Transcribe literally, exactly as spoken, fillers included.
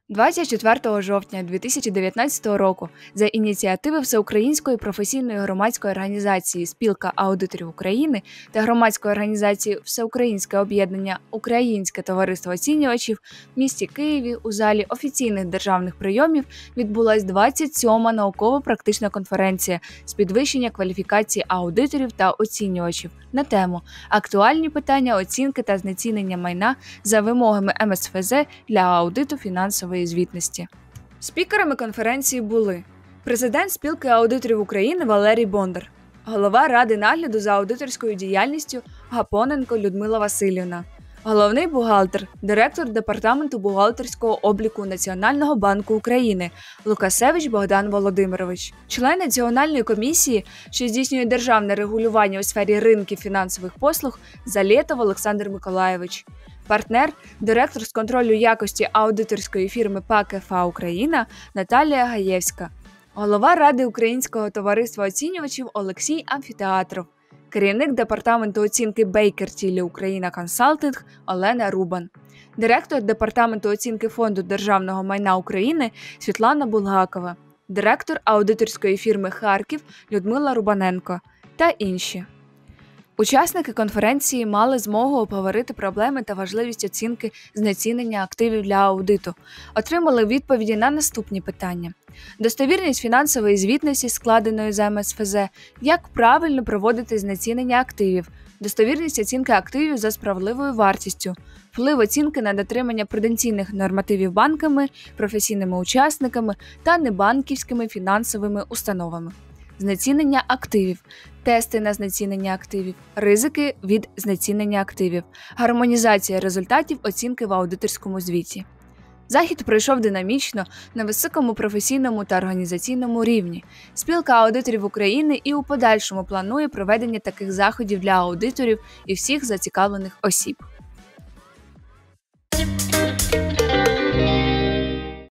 двадцять четвертого жовтня дві тисячі дев'ятнадцятого року за ініціативи Всеукраїнської професійної громадської організації «Спілка аудиторів України» та громадської організації «Всеукраїнське об'єднання Українське товариство оцінювачів» в місті Києві у залі офіційних державних прийомів відбулась двадцять сьома науково-практична конференція з підвищення кваліфікації аудиторів та оцінювачів на тему «Актуальні питання оцінки та знецінення майна за вимогами ем ес еф зет для аудиту фінансової звітності». Спікерами конференції були президент Спілки аудиторів України Валерій Бондар, голова Ради нагляду за аудиторською діяльністю Гапоненко Людмила Василівна, головний бухгалтер, директор Департаменту бухгалтерського обліку Національного банку України Лукасевич Богдан Володимирович, член Національної комісії, що здійснює державне регулювання у сфері ринків фінансових послуг Залєтов Олександр Миколайович, партнер, директор з контролю якості аудиторської фірми ПАК еф а Україна Наталія Гаєвська, голова Ради Українського товариства оцінювачів Олексій Амфітеатров, керівник департаменту оцінки Бейкер Тіллі Україна Консалтинг Олена Рубан, директор департаменту оцінки Фонду державного майна України Світлана Булгакова, директор аудиторської фірми Харків Людмила Рубаненко та інші. Учасники конференції мали змогу обговорити проблеми та важливість оцінки знецінення активів для аудиту, отримали відповіді на наступні питання: достовірність фінансової звітності, складеної за ем ес еф зет, як правильно проводити знецінення активів, достовірність оцінки активів за справедливою вартістю, вплив оцінки на дотримання пруденційних нормативів банками, професійними учасниками та небанківськими фінансовими установами. Знецінення активів, тести на знецінення активів, ризики від знецінення активів, гармонізація результатів оцінки в аудиторському звіті. Захід пройшов динамічно, на високому професійному та організаційному рівні. Спілка аудиторів України і у подальшому планує проведення таких заходів для аудиторів і всіх зацікавлених осіб.